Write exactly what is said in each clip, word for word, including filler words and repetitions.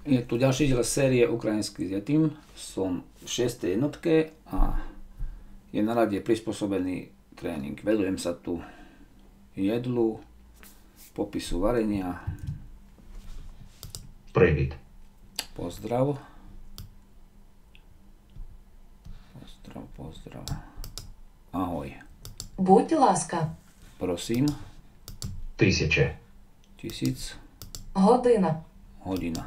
Je tu ďalší diel série Ukrajinský s Yetim. Som v šiestej jednotke a je na rade prispôsobený tréning. Venujem sa tu jedlu, popisu varenia. Привіт. Pozdrav. Pozdrav, pozdrav. Ahoj. Будь ласка. Prosím. Тисяча. Tisíc. Година. Hodina.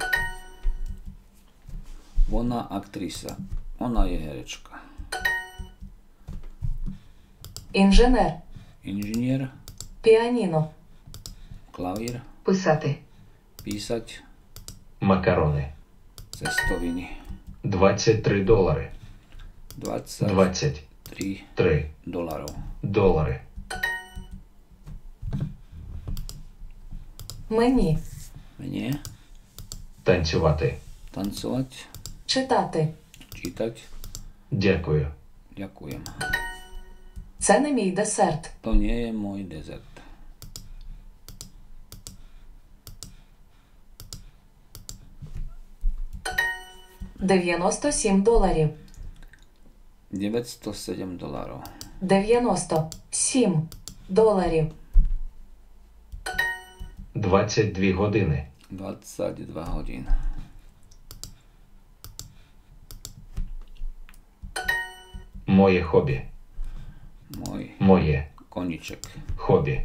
Ona aktrisa. Ona je herečka. Інженер. Inžinier. Піаніно. Klavír. Писати. Písať. Макарони. Cestoviny. двадцять три долари. dvadsaťtri двадцять три dolarov. долари. Мені. Mne. Танцювати. Tancovať. Читати. Čítať. Дякую. Ďakujem. Це не мій десерт. To nie je môj dezert. дев'яносто сім доларів. deväťstosedem dolárov. дев'яносто сім доларів. двадцять дві години. dvadsaťdva hodín. Моє хобі. Môj Моє koniček. хобі.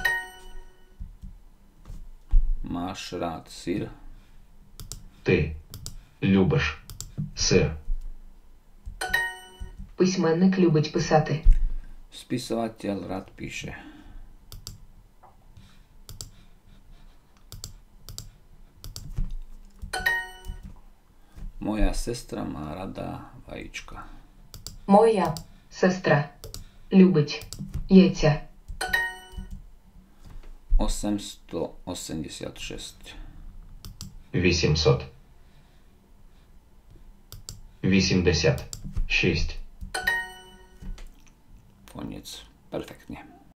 Máš rád syr? Ти любиш сир. Письменник любить писати. Spisovateľ rád píše. Moja sestra má rada vajíčka. Моя сестра любить яйця. osemstoosemdesiatšesť. вісімсот. вісімдесят шість. Koniec. Perfektne.